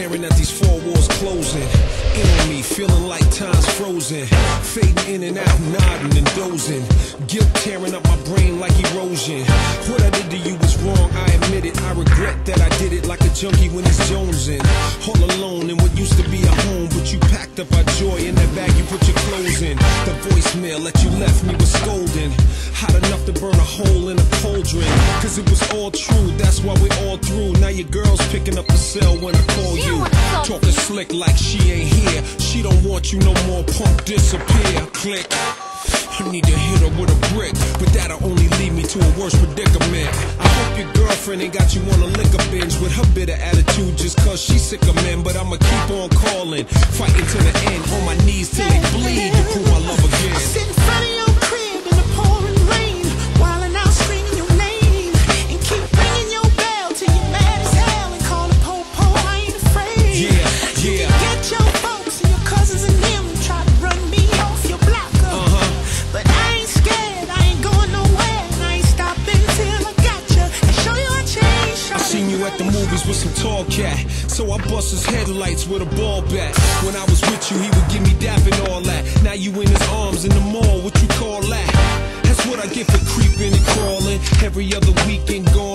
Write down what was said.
staring at these four walls closing in on me, feeling like time's frozen, fading in and out, nodding and dozing, guilt tearing up my brain like erosion. What I did to you was wrong, I admit it. I regret that I did it like a junkie when he's jonesing, all alone in what used to be a home, but you packed up our joy in that bag you put your clothes in. The voicemail that you left me was scolding, hot enough to burn a hole in a cauldron, cause it was all true, that's why we all through. Now your girl's picking up the cell when I call you, talking slick like she ain't here. She don't want you no more, punk, disappear. Click. I need to hit her with a brick, but that'll only lead me to a worse predicament. I hope your girlfriend ain't got you on a liquor binge with her bitter attitude just cause she's sick of men. But I'ma keep on calling, fighting to the end, on my knees till they bleed to prove my love again. I sit in front of your crib in the pouring rain, wildin' out screaming your name, and keep ringing your bell till you're mad as hell and call the po-po, I ain't afraid. Yeah. Get your folks and your cousins and them try to run me off your block up. But I ain't scared, I ain't going nowhere, and I ain't stopping till I got you and show you I changed. I seen you at the movies with some tall cat, so I bust his headlights with a ball bat. When I was with you, he would give me dap and all that. Now you in his arms in the mall, what you call that? That's what I get for creeping and crawling every other weekend, going